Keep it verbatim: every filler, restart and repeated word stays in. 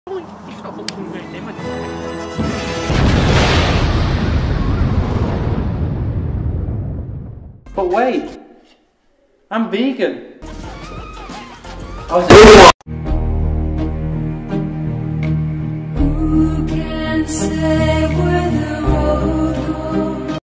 But wait, I'm vegan. I was Who can say